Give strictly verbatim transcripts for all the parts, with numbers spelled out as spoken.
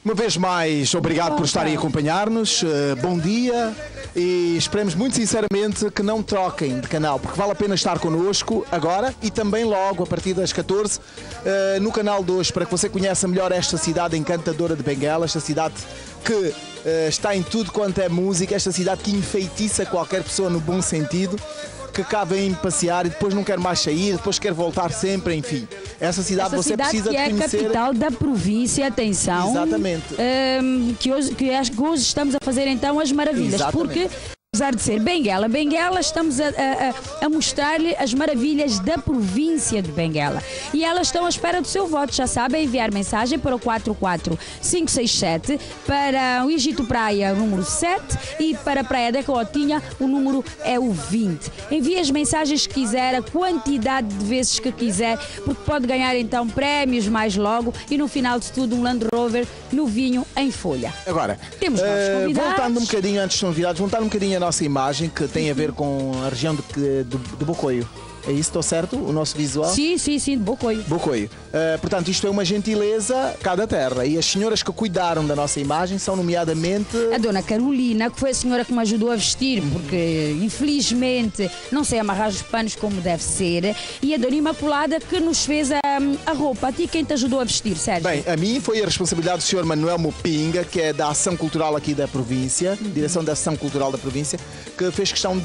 Uma vez mais, obrigado por estarem a acompanhar-nos. Uh, bom dia e esperemos muito sinceramente que não troquem de canal, porque vale a pena estar connosco agora e também logo a partir das catorze uh, no canal dois, para que você conheça melhor esta cidade encantadora de Benguela, esta cidade que uh, está em tudo quanto é música, esta cidade que enfeitiça qualquer pessoa no bom sentido, que cá vem passear e depois não quer mais sair, depois quer voltar sempre, enfim. Essa cidade Essa você cidade precisa que de conhecer. é a capital da província, atenção. Exatamente. Um, que, hoje, que acho que hoje estamos a fazer então as maravilhas. Exatamente. Porque, apesar de ser Benguela, Benguela estamos a, a, a mostrar-lhe as maravilhas da província de Benguela. E elas estão à espera do seu voto. Já sabem, enviar mensagem para o quatro quatro cinco seis sete, para o Egito Praia, o número sete, e para a Praia da Caotinha, o número é o vinte. Envie as mensagens que quiser, a quantidade de vezes que quiser, porque pode ganhar então prémios mais logo e no final de tudo um Land Rover no vinho em folha. Agora, temos novos uh, convidados. voltando um bocadinho, antes de ser convidados, voltar um bocadinho a nossa imagem que tem a ver com a região de, de, de Bocoio. É isso, estou certo? O nosso visual? Sim, sim, sim, de Bocoio. Bocoio. Uh, portanto, isto é uma gentileza cá da terra. E as senhoras que cuidaram da nossa imagem são nomeadamente... A dona Carolina, que foi a senhora que me ajudou a vestir, porque infelizmente não sei amarrar os panos como deve ser. E a dona Imaculada, que nos fez a, a roupa. A ti, quem te ajudou a vestir, Sérgio? Bem, a mim foi a responsabilidade do senhor Manuel Mopinga, que é da Ação Cultural aqui da província, uhum. Direção da Ação Cultural da província, que fez questão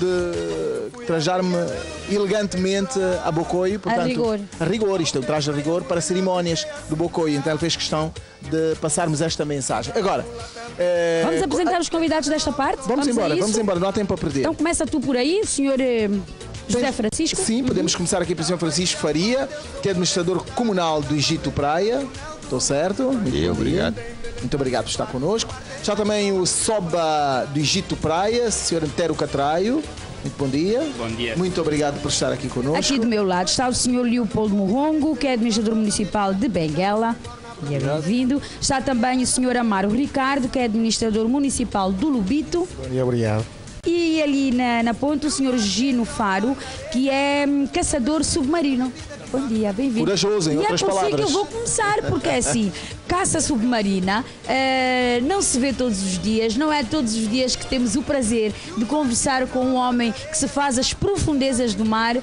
de trajar-me elegantemente a Bocoio, portanto, a rigor. A rigor, isto é um traje a rigor para cerimónias do Bocoio, então ele fez questão de passarmos esta mensagem. Agora, é... vamos apresentar os convidados desta parte? Vamos, vamos embora, vamos embora, não há tempo a perder. Então começa tu por aí, senhor José Francisco. Sim, uhum. Podemos começar aqui pelo senhor Francisco Faria, que é administrador comunal do Egito Praia. Estou certo? Muito e obrigado. Muito obrigado por estar connosco. Já também o Soba do Egito Praia, senhor Antero Catraio. Muito bom dia. Bom dia. Muito obrigado por estar aqui connosco. Aqui do meu lado está o senhor Leopoldo Morrongo, que é administrador municipal de Benguela. E é bem-vindo. Está também o senhor Amaro Ricardo, que é administrador municipal do Lubito. Bom dia, obrigado. E ali na, na ponta o senhor Gino Faro, que é hum, caçador submarino. Bom dia, bem-vindo. Corajoso, em e outras é por palavras. Que eu vou começar, porque é assim, caça submarina uh, não se vê todos os dias, não é todos os dias que temos o prazer de conversar com um homem que se faz as profundezas do mar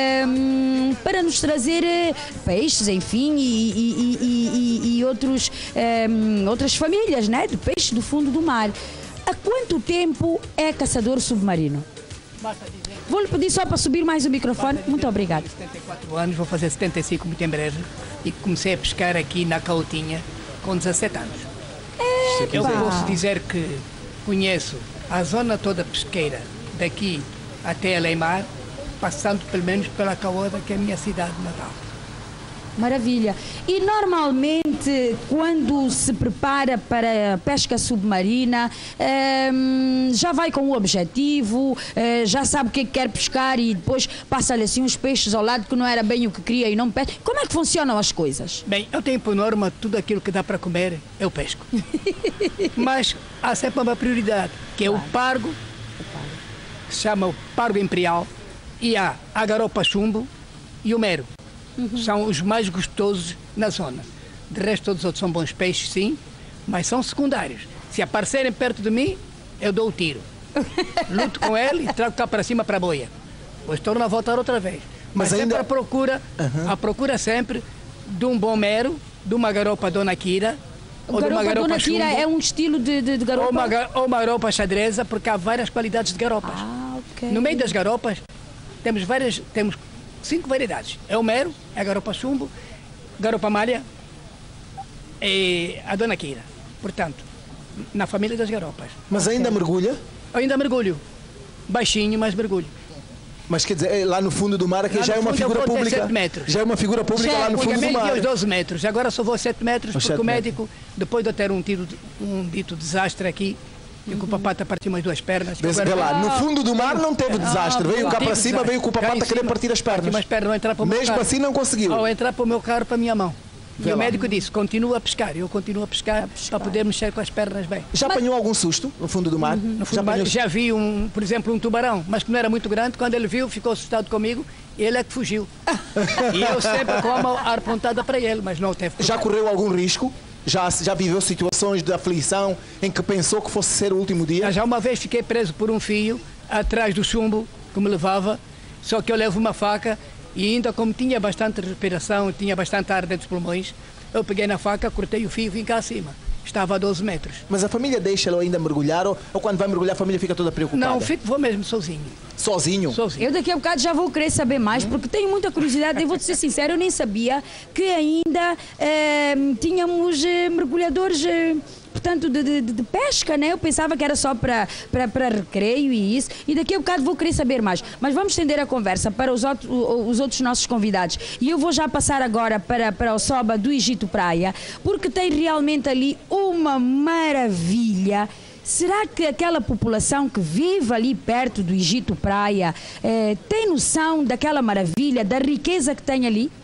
um, para nos trazer uh, peixes, enfim, e, e, e, e, e outros, um, outras famílias, né, de peixes do fundo do mar. Há quanto tempo é caçador submarino? Vou-lhe pedir só para subir mais o microfone. Muito obrigado. setenta e quatro anos, vou fazer setenta e cinco muito em breve. E comecei a pescar aqui na Caotinha com dezassete anos. Epa. Eu posso dizer que conheço a zona toda pesqueira, daqui até Aleimar, passando pelo menos pela Caoda, que é a minha cidade natal. Maravilha. E normalmente, quando se prepara para a pesca submarina, hum, já vai com o objetivo, hum, já sabe o que é que quer pescar e depois passa-lhe assim uns peixes ao lado que não era bem o que queria e não pesca. Como é que funcionam as coisas? Bem, eu tenho por norma tudo aquilo que dá para comer, eu pesco. Mas há sempre uma prioridade, que é claro. o pargo, que se chama o pargo imperial, e há a garopa chumbo e o mero. Uhum. São os mais gostosos na zona. De resto, todos os outros são bons peixes, sim, mas são secundários. Se aparecerem perto de mim, eu dou o tiro. Luto com ele e trago cá para cima para a boia. Depois torno a voltar outra vez. Mas, mas ainda... sempre a procura, uhum. a procura sempre de um bom mero, de uma garopa Dona Kira, ou garopa de uma garopa Dona Kira chumbo, é um estilo de, de, de garopa? Ou uma, ou uma garopa xadreza, porque há várias qualidades de garopas. Ah, okay. No meio das garopas, temos várias... Temos cinco variedades. É o mero, é a garopa chumbo, garopa malha e a Dona Kira. Portanto, na família das garopas. Mas ainda okay. mergulha? Eu ainda mergulho. Baixinho, mas mergulho. Mas quer dizer, lá no fundo do mar, aqui já é uma figura pública. Já é uma figura pública já, lá no fundo do mar. Já os doze metros. Agora só vou sete metros, porque o médico, depois de eu ter um, tiro, um dito desastre aqui, e com o papata partiu umas duas pernas. Vê agora... lá, no fundo do mar não teve desastre. Veio cá para cima, veio com o papata querer partir as pernas. Mas pernas não entrar para o meu Mesmo carro. assim não conseguiu. Ao entrar para o meu carro, para a minha mão. Vê e lá. O médico disse, continua a pescar. Eu continuo a pescar, a pescar para poder mexer com as pernas bem. Já mas... apanhou algum susto no fundo do mar? Uhum. No fundo já, do mar apanhou... já vi, um, por exemplo, um tubarão, mas que não era muito grande. Quando ele viu, ficou assustado comigo. Ele é que fugiu. E eu sempre com a arma apontada para ele, mas não teve. Já correu algum risco? Já, já viveu situações de aflição em que pensou que fosse ser o último dia? Já uma vez fiquei preso por um fio atrás do chumbo que me levava, só que eu levo uma faca e ainda como tinha bastante respiração, tinha bastante ar dentro dos pulmões, eu peguei na faca, cortei o fio e vim cá acima. Estava a doze metros. Mas a família deixa-lo ainda mergulhar ou, ou quando vai mergulhar a família fica toda preocupada? Não, fico, vou mesmo sozinho. Sozinho? Sozinho. Eu daqui a bocado já vou querer saber mais, porque tenho muita curiosidade. Eu vou-te ser sincero, eu nem sabia que ainda eh, tínhamos eh, mergulhadores, eh, portanto, de, de, de pesca, né? Eu pensava que era só para para recreio e isso. E daqui a bocado vou querer saber mais. Mas vamos estender a conversa para os, outro, os outros nossos convidados. E eu vou já passar agora para, para o Soba do Egito Praia, porque tem realmente ali uma maravilha. Será que aquela população que vive ali perto do Egito Praia eh, tem noção daquela maravilha, da riqueza que tem ali?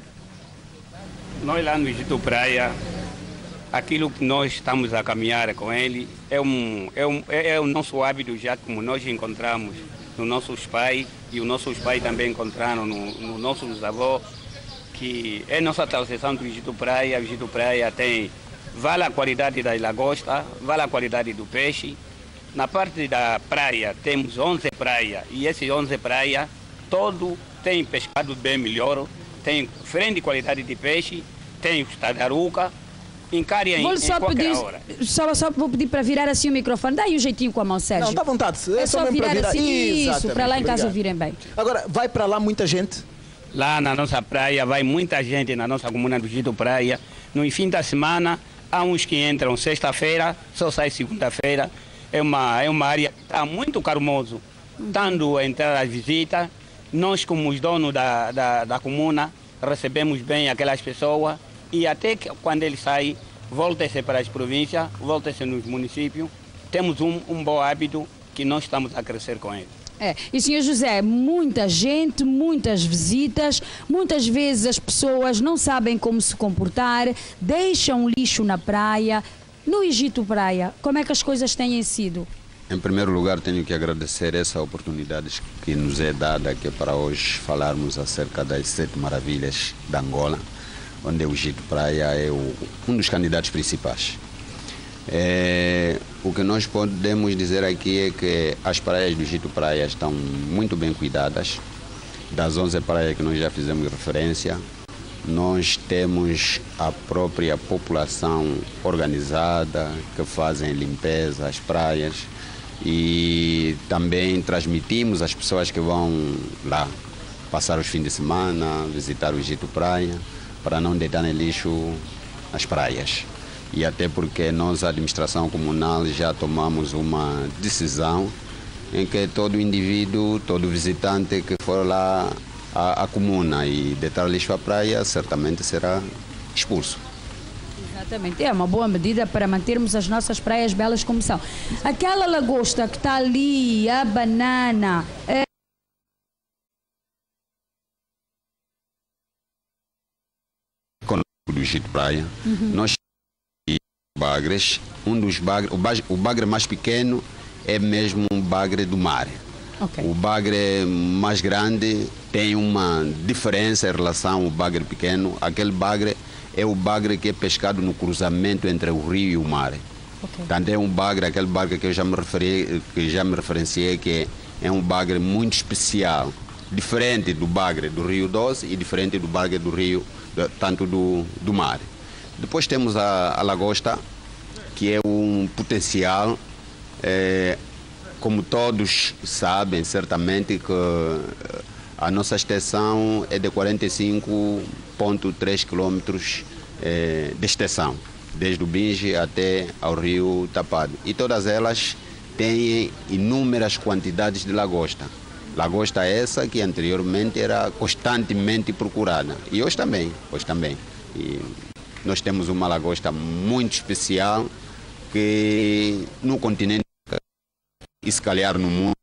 Nós lá no Egito Praia, aquilo que nós estamos a caminhar com ele é, um, é, um, é, é o nosso hábito, já como nós encontramos nos nossos pais e os nossos pais também encontraram nos no nossos avós, que é nossa tradição do Egito Praia. O Egito Praia tem, vale a qualidade da lagosta, vale a qualidade do peixe. Na parte da praia temos onze praias e esses onze praias todo tem pescado bem melhor, tem diferente qualidade de peixe, tem os tartaruga. Encare em, vou só em qualquer pedir, hora. Só, só vou pedir para virar assim o microfone. Dá aí um jeitinho com a mão, Sérgio. Não, dá vontade. É, é só, só virar, virar assim, isso, exatamente, para lá em casa obrigado. ouvirem bem. Agora, vai para lá muita gente? Lá na nossa praia vai muita gente, na nossa comuna do Egito Praia. No fim da semana, há uns que entram sexta-feira, só sai segunda-feira. É uma, é uma área que está muito carumoso. Dando a entrada às visitas, nós como os donos da, da, da comuna, recebemos bem aquelas pessoas e até que quando eles saem, voltem-se para as províncias, voltem-se nos municípios. Temos um, um bom hábito que nós estamos a crescer com ele. É. E, senhor José, muita gente, muitas visitas, muitas vezes as pessoas não sabem como se comportar, deixam lixo na praia. No Egito Praia, como é que as coisas têm sido? Em primeiro lugar, tenho que agradecer essa oportunidade que nos é dada aqui para hoje falarmos acerca das sete maravilhas da Angola, onde o Egito Praia é o, um dos candidatos principais. É, o que nós podemos dizer aqui é que as praias do Egito Praia estão muito bem cuidadas. Das onze praias que nós já fizemos referência, nós temos a própria população organizada que fazem limpeza às praias e também transmitimos às pessoas que vão lá passar os fins de semana, visitar o Egito Praia, para não deitarem lixo nas praias. E até porque nós, a administração comunal, já tomamos uma decisão em que todo indivíduo, todo visitante que for lá à, à comuna e deitar lixo à praia, certamente será expulso. Exatamente, é uma boa medida para mantermos as nossas praias belas como são. Aquela lagosta que está ali, a banana... É... do Egito Praia, uhum. Nós temos bagres, um dos bagres, o bagre, o bagre mais pequeno é mesmo um bagre do mar. Okay. O bagre mais grande tem uma diferença em relação ao bagre pequeno. Aquele bagre é o bagre que é pescado no cruzamento entre o rio e o mar. Okay. Portanto, é um bagre, aquele bagre que eu já me referi, que já me referenciei, que é um bagre muito especial, diferente do bagre do Rio Doce e diferente do bagre do rio, tanto do, do mar. Depois temos a, a lagosta, que é um potencial, é, como todos sabem certamente, que a nossa extensão é de quarenta e cinco vírgula três quilômetros é, de extensão, desde o Binge até ao rio Tapado. E todas elas têm inúmeras quantidades de lagosta. Lagosta essa que anteriormente era constantemente procurada. E hoje também, hoje também. E nós temos uma lagosta muito especial que no continente e se calhar no mundo